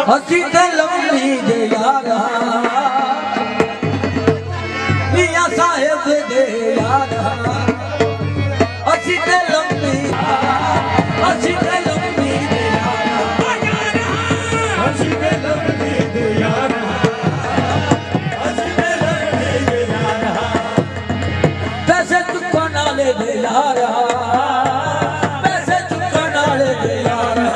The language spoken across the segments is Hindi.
असी ते लम्बी दे यारा मियां साहेब दे यारा असी ते लम्बी दे यारा असी ते लम्बी दे यारा असी ते लम्बी दे यारा पैसे चुकन वाले दे यारा पैसे चुकन वाले दे यारा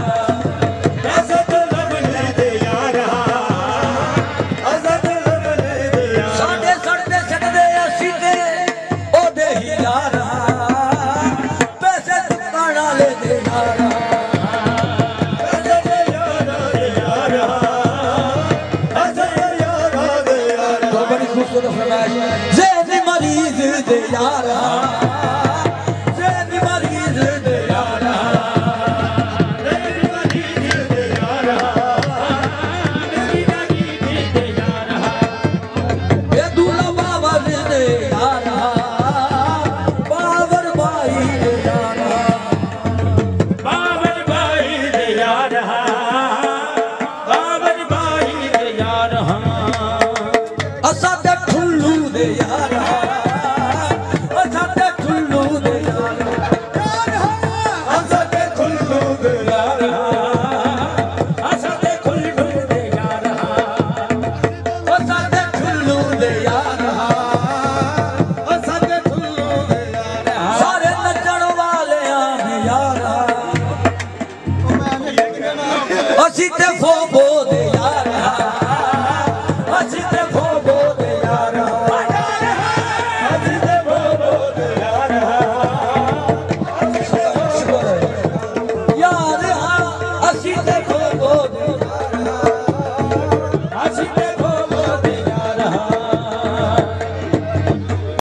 ज़ेनी मरीज़ दे यारा ज़ेनी मरीज़ दे यारा ज़ेनी मरीज़ दे यारा ज़ेनी मरीज़ दे यारा ये दूल्हा बाबर दे यारा बाबर भाई दे यारा बाबर भाई दे यारा बाबर भाई दे यारा असा ते ठुल्लू दे यारा असा ते ठुल्लू दे यारा असा ते ठुल्लू दे यारा असा ते ठुल्लू दे यारा असा ते ठुल्लू दे यारा असा ते ठुल्लू दे यारा सारे नचण वाले आने यारा असी ते